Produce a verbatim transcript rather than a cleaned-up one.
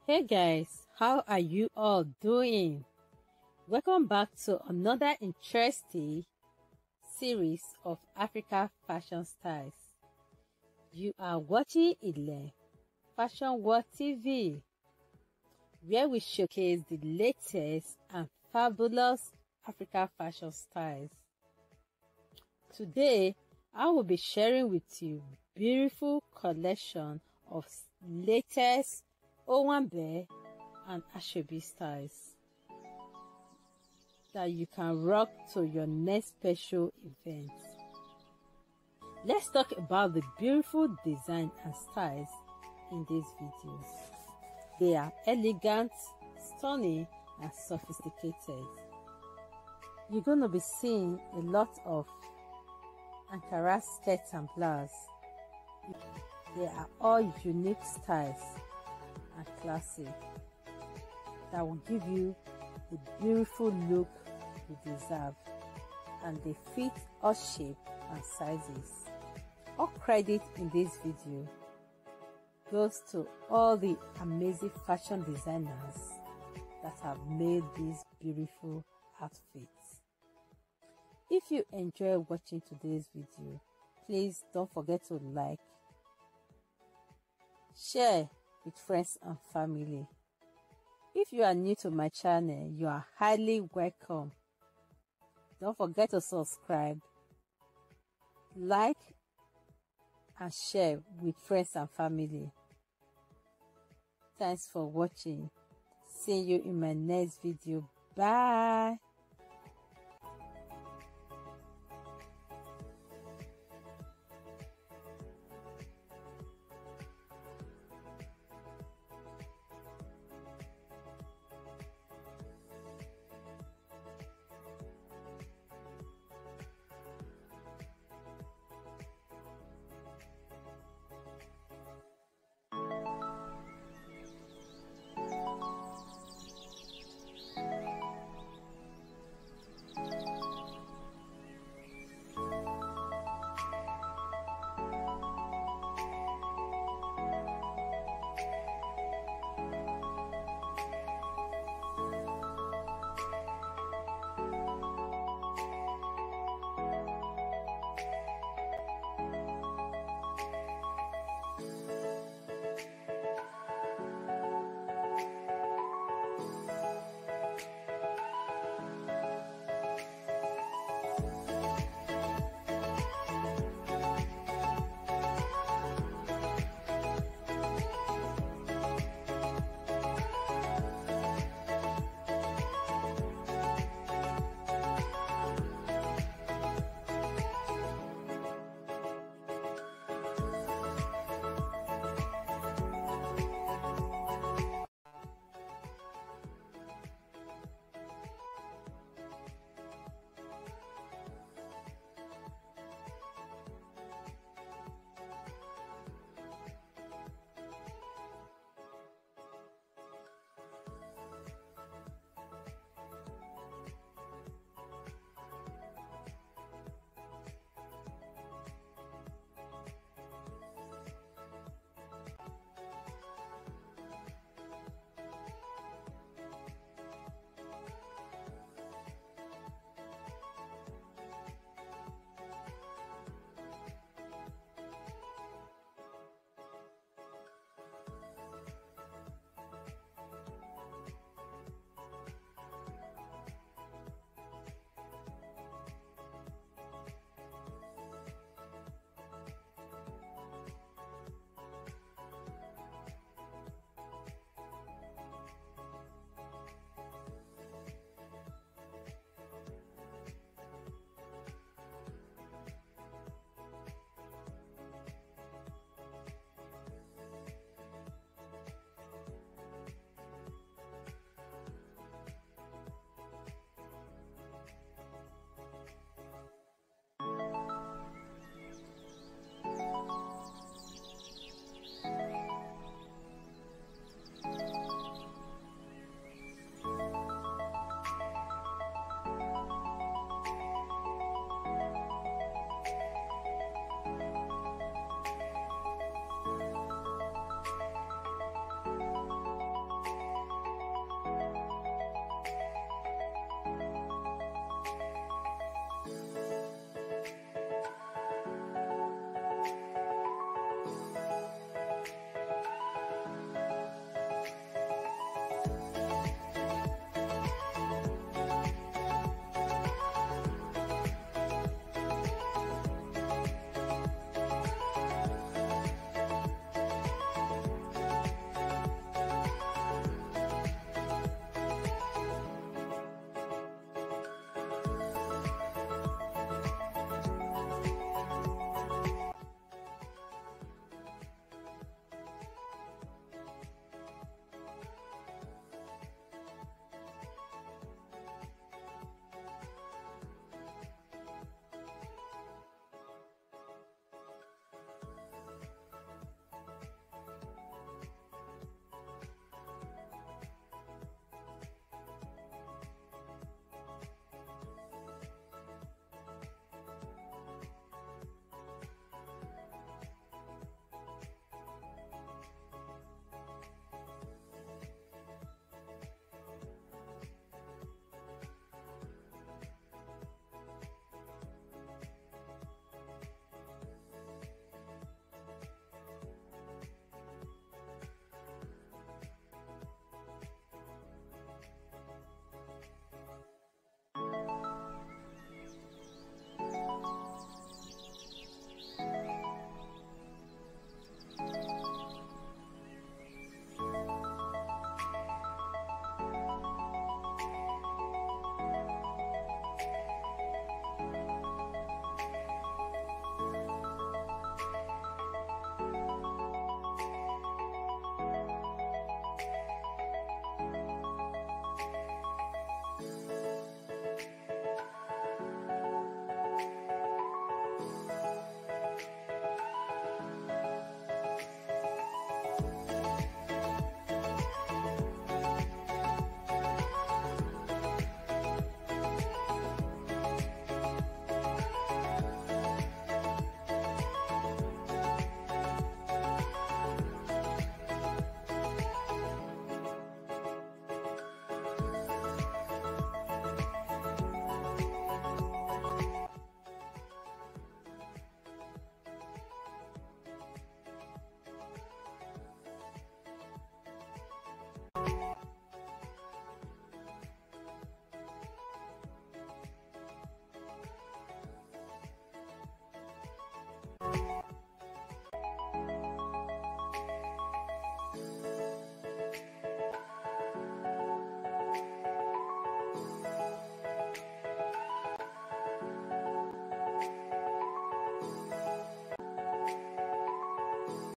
Hey guys, how are you all doing? Welcome back to another interesting series of Africa fashion styles. You are watching Ilen Fashion World T V, where we showcase the latest and fabulous Africa fashion styles. Today, I will be sharing with you beautiful collection of latest Owanbe and Asoebi styles that you can rock to your next special event. Let's talk about the beautiful design and styles in this video. They are elegant, stunning, and sophisticated. You're going to be seeing a lot of Ankara skirts and blouse. They are all unique styles and classic that will give you the beautiful look you deserve, and they fit all shapes and sizes. All credit in this video goes to all the amazing fashion designers that have made these beautiful outfits. If you enjoy watching today's video, please don't forget to like, share with friends and family. If you are new to my channel, you are highly welcome. Don't forget to subscribe, like, and share with friends and family. Thanks for watching. See you in my next video. Bye.